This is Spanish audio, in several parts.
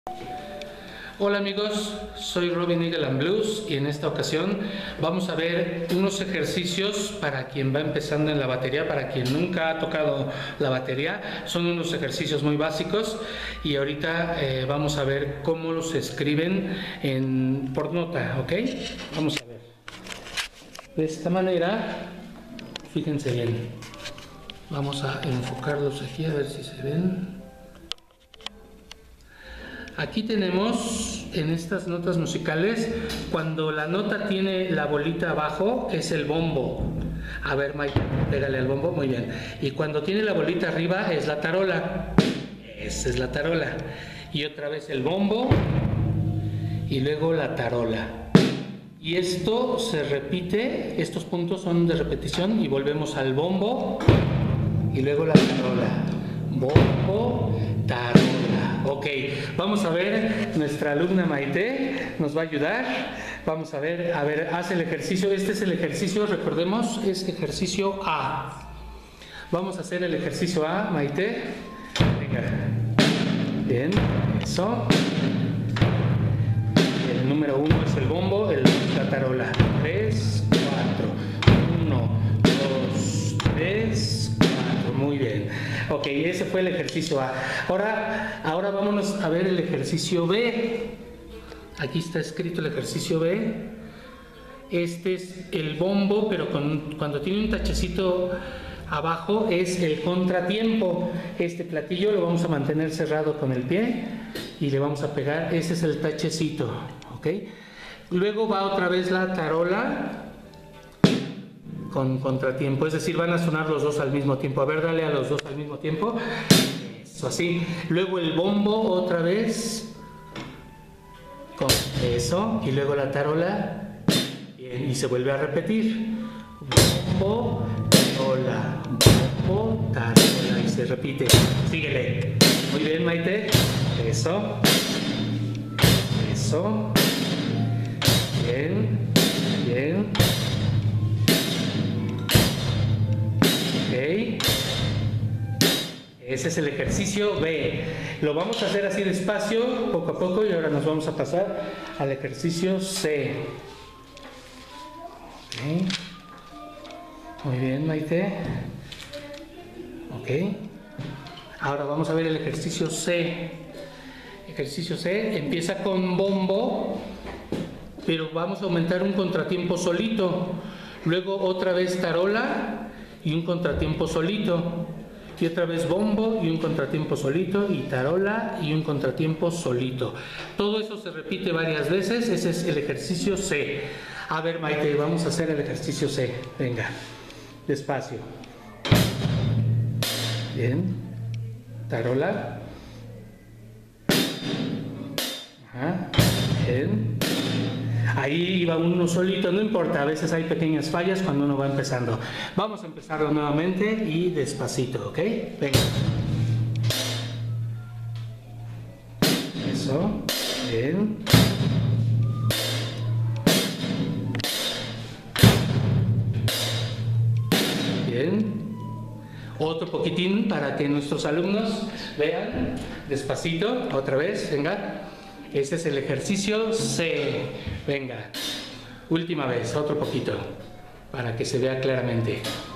Hola amigos, soy Robin Eagle and Blues y en esta ocasión vamos a ver unos ejercicios para quien va empezando en la batería, para quien nunca ha tocado la batería. Son unos ejercicios muy básicos y ahorita vamos a ver cómo los escriben por nota, ¿ok? Vamos a ver. De esta manera, fíjense bien. Vamos a enfocarlos aquí a ver si se ven. Aquí tenemos en estas notas musicales, cuando la nota tiene la bolita abajo es el bombo. A ver, Mike, pégale al bombo, muy bien. Y cuando tiene la bolita arriba es la tarola. Esa es la tarola. Y otra vez el bombo y luego la tarola. Y esto se repite, estos puntos son de repetición y volvemos al bombo y luego la tarola. Bombo, tarola. Ok, vamos a ver, nuestra alumna Maite nos va a ayudar. Vamos a ver, haz el ejercicio. Este es el ejercicio, recordemos, es ejercicio A. Vamos a hacer el ejercicio A, Maite. Venga. Bien, eso. El número 1 es el bombo, la tarola. 3, 4. 1, 2, 3, 4. Muy bien. Ok, ese fue el ejercicio A. Ahora vámonos a ver el ejercicio B. Aquí está escrito el ejercicio B. Este es el bombo, pero cuando tiene un tachecito abajo es el contratiempo. Este platillo lo vamos a mantener cerrado con el pie y le vamos a pegar. Ese es el tachecito. Ok. Luego va otra vez la tarola con contratiempo, es decir, van a sonar los dos al mismo tiempo. A ver, dale a los dos al mismo tiempo. Eso, así. Luego el bombo otra vez. Con eso. Y luego la tarola. Bien, y se vuelve a repetir. Bombo, tarola. Bombo, tarola. Y se repite. Síguele. Muy bien, Maite. Eso. Eso. Bien. Bien. Okay. Ese es el ejercicio B. Lo vamos a hacer así despacio, poco a poco, y ahora nos vamos a pasar al ejercicio C. Okay. Muy bien, Maite. Ok. Ahora vamos a ver el ejercicio C. Ejercicio C empieza con bombo, pero vamos a aumentar un contratiempo solito. Luego otra vez tarola y un contratiempo solito, y otra vez bombo y un contratiempo solito, y tarola y un contratiempo solito. Todo eso se repite varias veces. Ese es el ejercicio C. A ver, Maite, vamos a hacer el ejercicio C. Venga, despacio. Bien, tarola. Ajá. Bien. Ahí iba uno solito, no importa, a veces hay pequeñas fallas cuando uno va empezando. Vamos a empezarlo nuevamente y despacito, ¿ok? Venga. Eso, bien. Bien. Otro poquitín para que nuestros alumnos vean. Despacito, otra vez, venga. Ese es el ejercicio C. Venga, última vez, otro poquito, para que se vea claramente.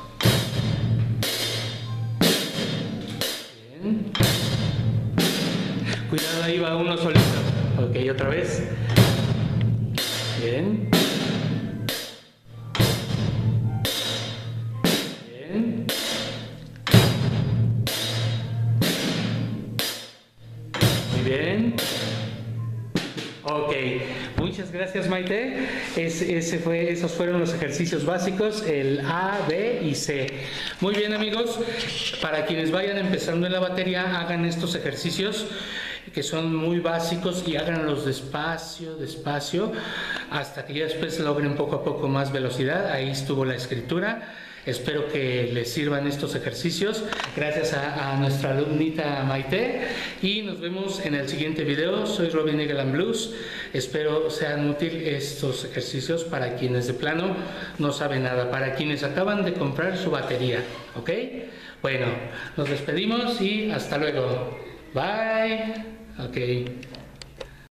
Bien. Cuidado, ahí va uno solito. Ok, otra vez. Bien. Bien. Muy bien. Ok, muchas gracias, Maite. Esos fueron los ejercicios básicos, el A, B y C. Muy bien, amigos, para quienes vayan empezando en la batería, hagan estos ejercicios que son muy básicos y háganlos despacio, despacio, hasta que ya después logren poco a poco más velocidad. Ahí estuvo la escritura. Espero que les sirvan estos ejercicios. Gracias a nuestra alumnita Maite. Y nos vemos en el siguiente video. Soy Robin Eagle and Blues. Espero sean útiles estos ejercicios para quienes de plano no saben nada. Para quienes acaban de comprar su batería. ¿Ok? Bueno, nos despedimos y hasta luego. Bye. Ok.